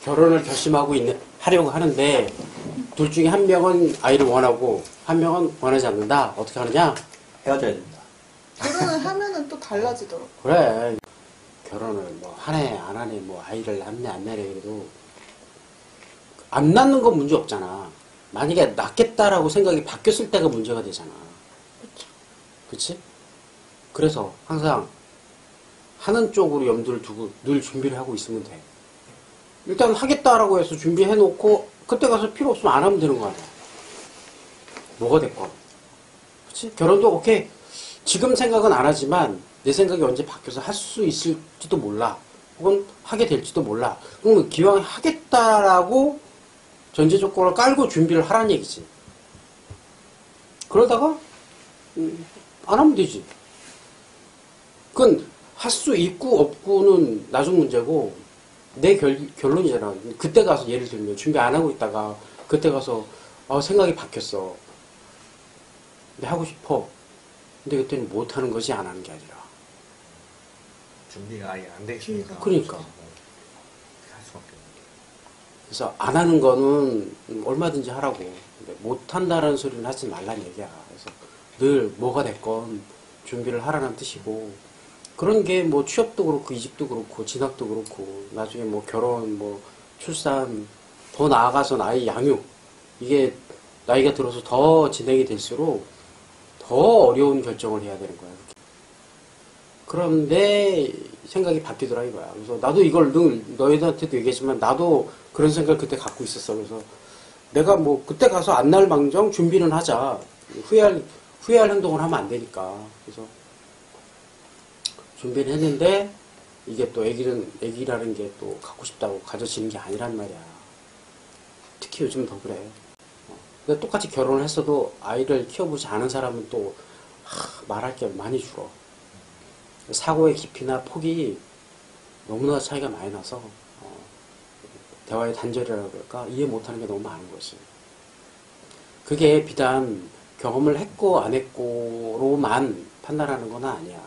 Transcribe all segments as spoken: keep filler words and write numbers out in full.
결혼을 결심하고 있는, 하려고 하는데 둘 중에 한 명은 아이를 원하고 한 명은 원하지 않는다. 어떻게 하느냐? 헤어져야 된다. 결혼을 하면은 또 달라지더라고. 그래. 결혼을 뭐 하네 안 하네 뭐 아이를 낳네 안 낳네 그래도 안 낳는 건 문제 없잖아. 만약에 낳겠다라고 생각이 바뀌었을 때가 문제가 되잖아. 그치? 그래서 항상 하는 쪽으로 염두를 두고 늘 준비를 하고 있으면 돼. 일단 하겠다라고 해서 준비해놓고 그때 가서 필요 없으면 안 하면 되는 거 아니야. 뭐가 됐건. 그치? 결혼도 오케이. 지금 생각은 안 하지만 내 생각이 언제 바뀌어서 할 수 있을지도 몰라. 혹은 하게 될지도 몰라. 그럼 기왕 하겠다라고 전제 조건을 깔고 준비를 하라는 얘기지. 그러다가 음, 안 하면 되지. 그건 할 수 있고 없고는 나중 문제고 내 결, 결론이잖아. 그때 가서 예를 들면 준비 안 하고 있다가 그때 가서 어, 생각이 바뀌었어. 근데 하고 싶어. 근데 그때는 못 하는 것이 안 하는 게 아니라. 준비가 아예 안 돼 있으니까. 그러니까. 할 수밖에 없는 게. 그래서 안 하는 거는 얼마든지 하라고. 근데 못 한다는 소리는 하지 말란 얘기야. 그래서 늘 뭐가 됐건 준비를 하라는 뜻이고 그런 게 뭐 취업도 그렇고 이직도 그렇고 진학도 그렇고 나중에 뭐 결혼 뭐 출산 더 나아가서 아이 양육 이게 나이가 들어서 더 진행이 될수록 더 어려운 결정을 해야 되는 거야. 그런데 생각이 바뀌더라 이거야. 그래서 나도 이걸 늘 너희들한테도 얘기했지만 나도 그런 생각을 그때 갖고 있었어. 그래서 내가 뭐 그때 가서 안 날 망정 준비는 하자. 후회할 후회할 행동을 하면 안 되니까. 그래서 준비를 했는데 이게 또 애기는 애기라는 게 또 갖고 싶다고 가져지는 게 아니란 말이야. 특히 요즘 더 그래. 근데 똑같이 결혼을 했어도 아이를 키워보지 않은 사람은 또 하, 말할 게 많이 줄어. 사고의 깊이나 폭이 너무나 차이가 많이 나서 어, 대화의 단절이라고 그럴까 이해 못하는 게 너무 많은 거지. 그게 비단 경험을 했고 안 했고로만 판단하는 건 아니야.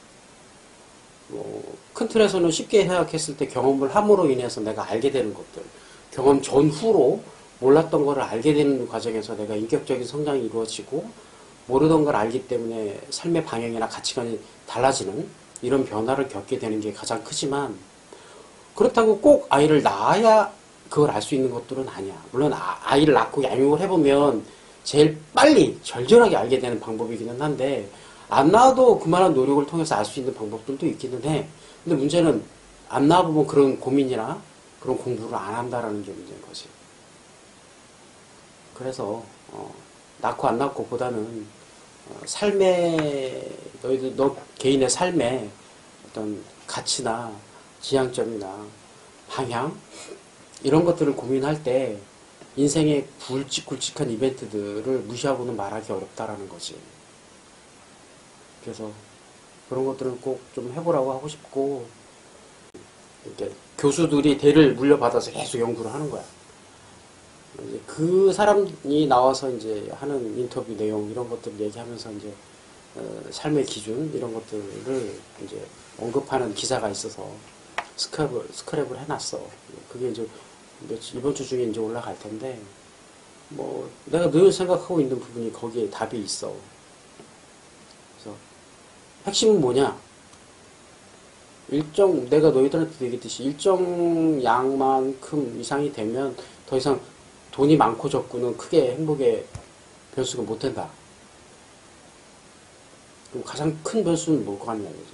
뭐, 큰 틀에서는 쉽게 생각했을 때 경험을 함으로 인해서 내가 알게 되는 것들, 경험 전후로 몰랐던 거를 알게 되는 과정에서 내가 인격적인 성장이 이루어지고 모르던 걸 알기 때문에 삶의 방향이나 가치관이 달라지는 이런 변화를 겪게 되는 게 가장 크지만 그렇다고 꼭 아이를 낳아야 그걸 알 수 있는 것들은 아니야. 물론 아, 아이를 낳고 양육을 해보면 제일 빨리 절절하게 알게 되는 방법이기는 한데 안 낳아도 그만한 노력을 통해서 알 수 있는 방법들도 있기는 해. 근데 문제는 안 낳아보면 그런 고민이나 그런 공부를 안 한다라는 게 문제인 거지. 그래서 어, 낳고 안 낳고 보다는 어, 삶의 너희들 너 개인의 삶의 어떤 가치나 지향점이나 방향 이런 것들을 고민할 때 인생의 굵직굵직한 이벤트들을 무시하고는 말하기 어렵다라는 거지. 그래서 그런 것들을 꼭 좀 해보라고 하고 싶고 이렇게 교수들이 대를 물려받아서 계속 연구를 하는 거야. 이제 그 사람이 나와서 이제 하는 인터뷰 내용 이런 것들을 얘기하면서 이제 어, 삶의 기준 이런 것들을 이제 언급하는 기사가 있어서 스크랩을 스크랩을 해놨어. 그게 이제 며칠, 이번 주 중에 이제 올라갈 텐데 뭐 내가 늘 생각하고 있는 부분이 거기에 답이 있어. 그래서 핵심은 뭐냐? 일정 내가 너희들한테 얘기했듯이 일정 양만큼 이상이 되면 더 이상 돈이 많고 적고는 크게 행복의 변수가 못 된다. 그럼 가장 큰 변수는 뭘 거 같냐 이거지.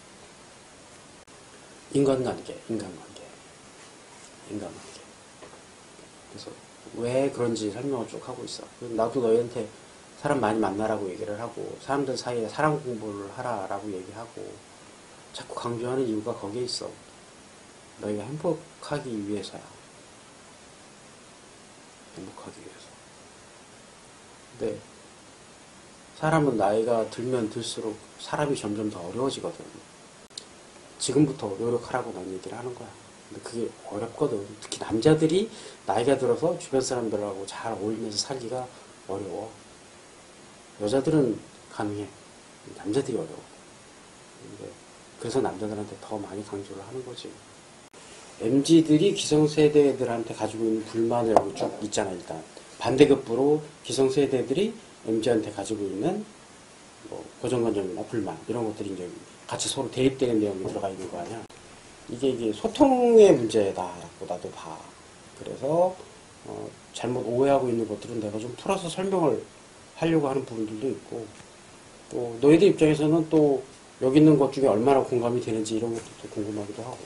인간관계, 인간관계, 인간관계. 그래서 왜 그런지 설명을 쭉 하고 있어. 나도 너희한테 사람 많이 만나라고 얘기를 하고 사람들 사이에 사람 공부를 하라라고 얘기하고 자꾸 강조하는 이유가 거기에 있어. 너희가 행복하기 위해서야. 행복하기 위해서. 근데 사람은 나이가 들면 들수록 사람이 점점 더 어려워지거든. 지금부터 노력하라고 난 얘기를 하는 거야. 근데 그게 어렵거든. 특히 남자들이 나이가 들어서 주변 사람들하고 잘 어울리면서 살기가 어려워. 여자들은 가능해. 남자들이 어려워. 근데 그래서 남자들한테 더 많이 강조를 하는 거지. 엠지들이 기성세대들한테 가지고 있는 불만을 쭉 있잖아, 일단. 반대급부로 기성세대들이 엠지한테 가지고 있는 뭐 고정관념이나 불만, 이런 것들이 이제 같이 서로 대립되는 내용이 들어가 있는 거 아니야. 이게, 이게 소통의 문제다라고 나도 봐. 그래서, 어, 잘못 오해하고 있는 것들은 내가 좀 풀어서 설명을 하려고 하는 부분들도 있고, 또, 너희들 입장에서는 또, 여기 있는 것 중에 얼마나 공감이 되는지 이런 것도 또 궁금하기도 하고.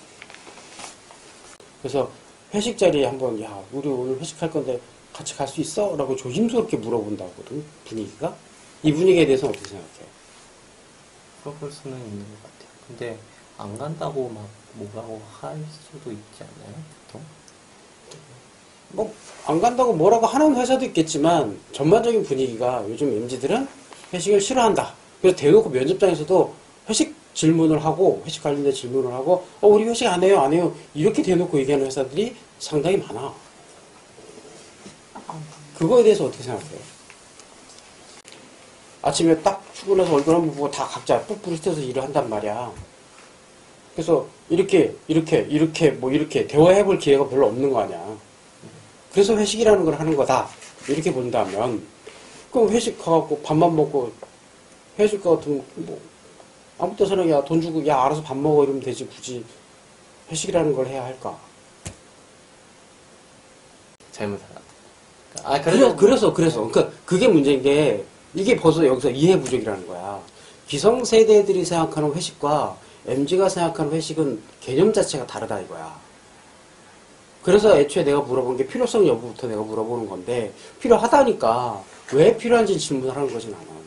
그래서 회식 자리에 한번, 야, 우리 오늘 회식할 건데 같이 갈 수 있어? 라고 조심스럽게 물어본다거든, 분위기가. 이 분위기에 대해서 어떻게 생각해? 물어볼 수는 있는 것 같아요. 근데 안 간다고 막 뭐라고 할 수도 있지 않나요? 보통? 뭐, 안 간다고 뭐라고 하는 회사도 있겠지만, 전반적인 분위기가 요즘 엠지들은 회식을 싫어한다. 그래서 대놓고 면접장에서도 회식 질문을 하고, 회식 관련된 질문을 하고, 어, 우리 회식 안 해요, 안 해요. 이렇게 대놓고 얘기하는 회사들이 상당히 많아. 그거에 대해서 어떻게 생각해요? 아침에 딱 출근해서 얼굴 한번 보고 다 각자 뿔뿔이 흩어서 일을 한단 말이야. 그래서 이렇게, 이렇게, 이렇게, 뭐 이렇게 대화해볼 기회가 별로 없는 거 아니야. 그래서 회식이라는 걸 하는 거다. 이렇게 본다면, 그럼 회식 가갖고 밥만 먹고, 회식 가 같으면 뭐, 아무 때서나 야, 돈 주고, 야, 알아서 밥 먹어 이러면 되지. 굳이 회식이라는 걸 해야 할까? 잘못 알아. 아, 그래서, 그래서, 그래서. 그러니까 그게 문제인 게, 이게 벌써 여기서 이해 부족이라는 거야. 기성세대들이 생각하는 회식과 엠지가 생각하는 회식은 개념 자체가 다르다 이거야. 그래서 애초에 내가 물어본 게 필요성 여부부터 내가 물어보는 건데, 필요하다니까 왜 필요한지 질문을 하는 거지 나는.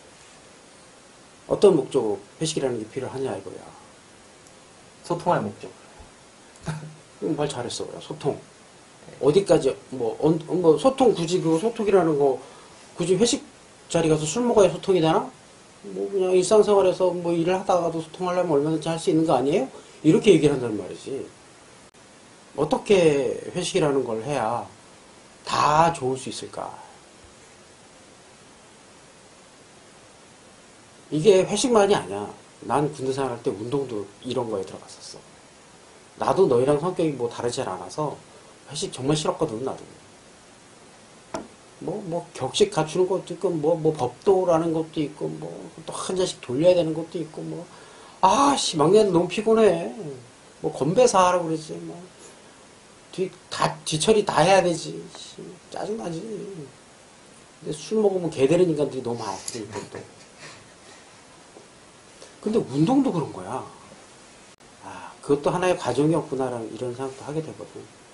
어떤 목적으로 회식이라는 게 필요하냐 이거야. 소통할 목적. 음, 말 잘했어. 그래. 소통. 어디까지 뭐, 어, 뭐 소통 굳이 그 소통이라는 거 굳이 회식 자리 가서 술 먹어야 소통이 되나? 뭐 그냥 일상생활에서 뭐 일을 하다가도 소통하려면 얼마든지 할 수 있는 거 아니에요? 이렇게 얘기를 한다는 말이지. 어떻게 회식이라는 걸 해야 다 좋을 수 있을까? 이게 회식만이 아니야. 난 군대 생활할 때 운동도 이런 거에 들어갔었어. 나도 너희랑 성격이 뭐 다르지 않아서 회식 정말 싫었거든, 나도. 뭐, 뭐, 격식 갖추는 것도 있고, 뭐, 뭐, 법도라는 것도 있고, 뭐, 또 한 잔씩 돌려야 되는 것도 있고, 뭐. 아, 씨, 막내는 너무 피곤해. 뭐, 건배사 하라고 그러지, 뭐. 뒤, 다, 뒤처리 다 해야 되지. 씨, 짜증나지. 근데 술 먹으면 개되는 인간들이 너무 많거든, 이것도. 근데 운동도 그런 거야. 아, 그것도 하나의 과정이었구나라는 이런 생각도 하게 되거든.